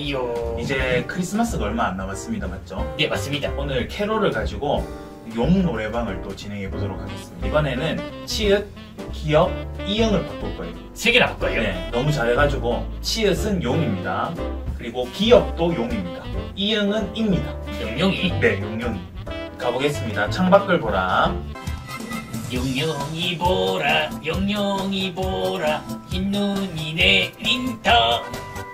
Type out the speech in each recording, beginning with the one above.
빠이요. 이제 크리스마스가 얼마 안 남았습니다. 맞죠? 네, 맞습니다. 오늘 캐롤을 가지고 용 노래방을 또 진행해 보도록 하겠습니다. 이번에는 치읓, 기역, 이응을 바꿀 거예요. 3개나 바꿔요? 네, 너무 잘해가지고 치읓은 용입니다. 그리고 기역도 용입니다. 이응은 입니다. 용용이. 네, 용용이. 가보겠습니다. 창밖을 보라. 용용이 보라, 용용이 보라, 흰눈이 내린다.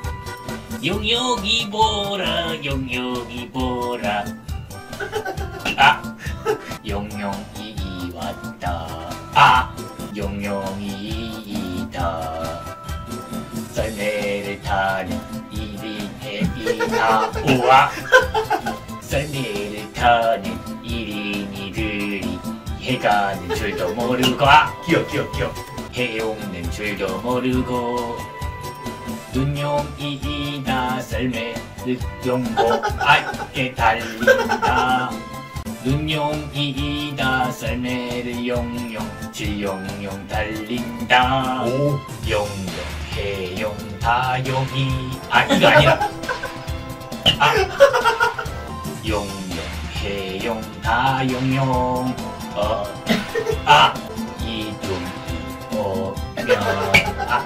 용용이 보라, 용용이 보라. 아, 용용이 왔다. 아, 용용이다. 썰매를 타는 이리해이다. 우와. 썰매를 타는 이린이들이 해가는 줄도 모르고 기역. 해오는 줄도 모르고 눈용이다. 썰매를 용고 알게 달린다. 눈용이다. 썰매를 용용 질용용 달린다. 오. 용용 해용 다용이. 아, 이거 아니라. 아, 용용 해용 다용용. 이둥이오면. 아,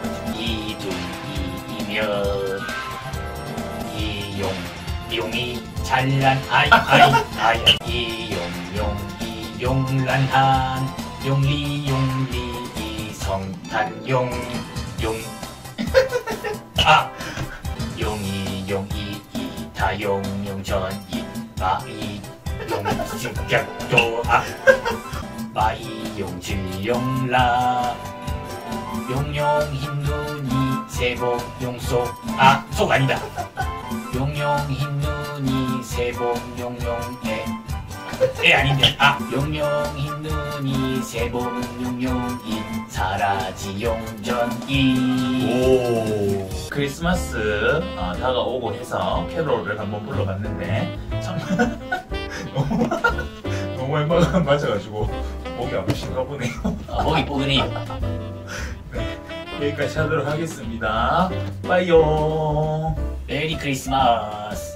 이둥이면 이용이 잘난 아이 이용란한 용리 성탄용 용이 다용용 전이 마이 용식격도 마이용 질용라 용용 흰눈이 세복 용속. 속 아니다. 용용 흰눈이 세복 용용에 애 아닌데. 용용 흰눈이 세복 용용이 사라지 용전이. 오. 크리스마스 다가오고 해서 캐롤을 한번 불러봤는데 정말 너무 엠바가 맞아가지고 목이 아프신가 보네요. 목이 뽀근해요. 네, 여기까지 하도록 하겠습니다. 빠이요. 메리 크리스마스.